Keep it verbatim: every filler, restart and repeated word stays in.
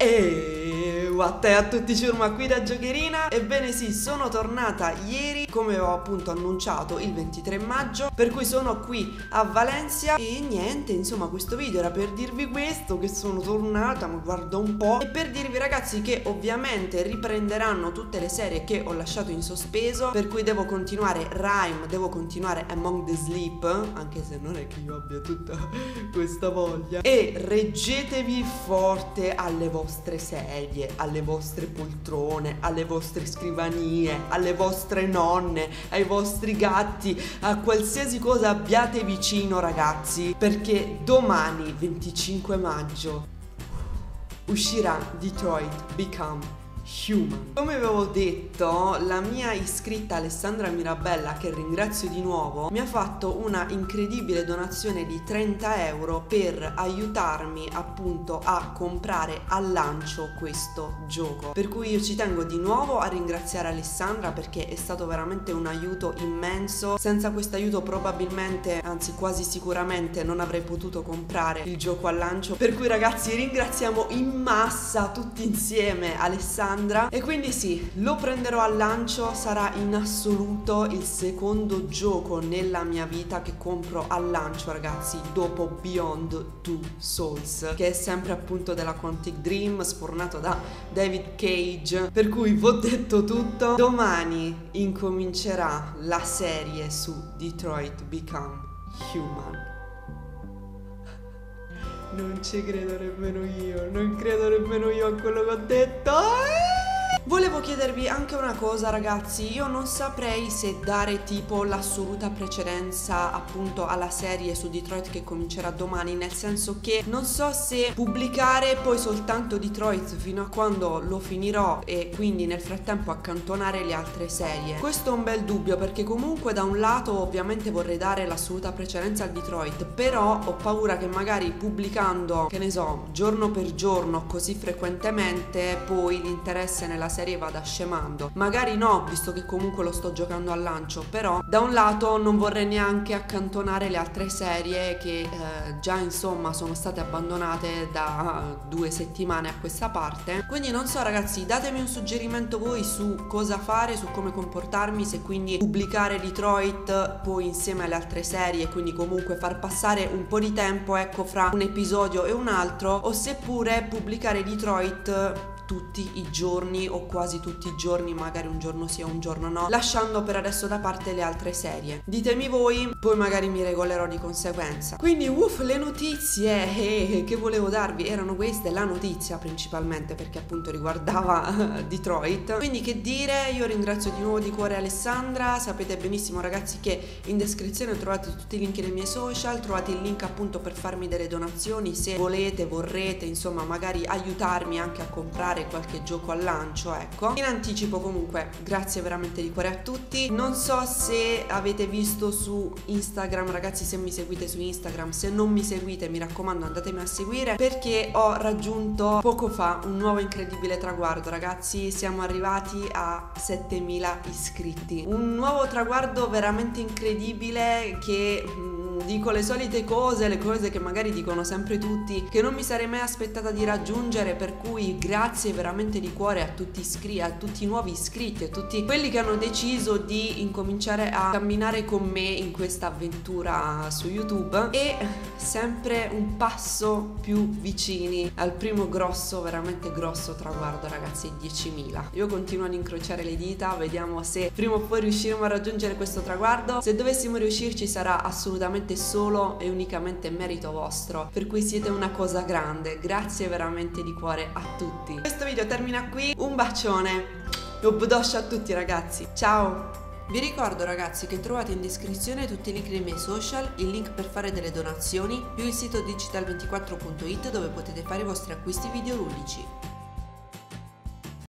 E what è a tutti, Ciurma qui da Giocherina. Ebbene sì, sono tornata ieri, come ho appunto annunciato, il ventitré maggio, per cui sono qui a Valencia. E niente, insomma, questo video era per dirvi questo, che sono tornata, ma guarda un po', e per dirvi ragazzi che ovviamente riprenderanno tutte le serie che ho lasciato in sospeso, per cui devo continuare Rime, devo continuare Among the Sleep, anche se non è che io abbia tutta questa voglia. E reggetevi forte alle vostre sedie, alle vostre poltrone, alle vostre scrivanie, alle vostre nonne, ai vostri gatti, a qualsiasi cosa abbiate vicino ragazzi, perché domani venticinque maggio uscirà Detroit Become Human. Come avevo detto, la mia iscritta Alessandra Mirabella, che ringrazio di nuovo, mi ha fatto una incredibile donazione di trenta euro per aiutarmi appunto a comprare al lancio questo gioco, per cui io ci tengo di nuovo a ringraziare Alessandra, perché è stato veramente un aiuto immenso. Senza questo aiuto probabilmente, anzi quasi sicuramente, non avrei potuto comprare il gioco al lancio, per cui ragazzi ringraziamo in massa tutti insieme Alessandra. E quindi sì, lo prenderò al lancio, sarà in assoluto il secondo gioco nella mia vita che compro al lancio ragazzi, dopo Beyond Two Souls, che è sempre appunto della Quantic Dream, sfornato da David Cage. Per cui vi ho detto tutto. Domani incomincerà la serie su Detroit Become Human. Non ci credo nemmeno io, non credo nemmeno io a quello che ho detto. Volevo chiedervi anche una cosa ragazzi, io non saprei se dare tipo l'assoluta precedenza appunto alla serie su Detroit che comincerà domani, nel senso che non so se pubblicare poi soltanto Detroit fino a quando lo finirò e quindi nel frattempo accantonare le altre serie. Questo è un bel dubbio, perché comunque da un lato ovviamente vorrei dare l'assoluta precedenza a Detroit, però ho paura che magari pubblicando, che ne so, giorno per giorno così frequentemente poi l'interesse nella serie vada scemando. Magari no, visto che comunque lo sto giocando al lancio, però da un lato non vorrei neanche accantonare le altre serie che eh, già insomma sono state abbandonate da due settimane a questa parte. Quindi non so ragazzi, datemi un suggerimento voi su cosa fare, su come comportarmi, se quindi pubblicare Detroit poi insieme alle altre serie, quindi comunque far passare un po' di tempo ecco fra un episodio e un altro, o seppure pubblicare Detroit tutti i giorni o quasi tutti i giorni, magari un giorno sì o un giorno no, lasciando per adesso da parte le altre serie. Ditemi voi, poi magari mi regolerò di conseguenza. Quindi uff, le notizie eh, che volevo darvi erano queste, la notizia principalmente perché appunto riguardava Detroit. Quindi che dire, io ringrazio di nuovo di cuore Alessandra. Sapete benissimo ragazzi che in descrizione trovate tutti i link dei miei social, trovate il link appunto per farmi delle donazioni se volete, vorrete insomma magari aiutarmi anche a comprare qualche gioco al lancio, ecco. In anticipo comunque grazie veramente di cuore a tutti. Non so se avete visto su Instagram ragazzi, se mi seguite su Instagram, se non mi seguite mi raccomando andatemi a seguire, perché ho raggiunto poco fa un nuovo incredibile traguardo ragazzi. Siamo arrivati a settemila iscritti, un nuovo traguardo veramente incredibile che dico le solite cose, le cose che magari dicono sempre tutti, che non mi sarei mai aspettata di raggiungere, per cui grazie veramente di cuore a tutti iscritti, a tutti i nuovi iscritti, a tutti quelli che hanno deciso di incominciare a camminare con me in questa avventura su YouTube, e sempre un passo più vicini al primo grosso, veramente grosso traguardo ragazzi, diecimila. Io continuo ad incrociare le dita, vediamo se prima o poi riusciremo a raggiungere questo traguardo. Se dovessimo riuscirci sarà assolutamente solo e unicamente merito vostro, per cui siete una cosa grande. Grazie veramente di cuore a tutti. Questo video termina qui, un bacione e un bacio a tutti ragazzi, ciao. Vi ricordo ragazzi che trovate in descrizione tutti i link dei miei social, il link per fare delle donazioni, più il sito digital ventiquattro punto it dove potete fare i vostri acquisti videoludici.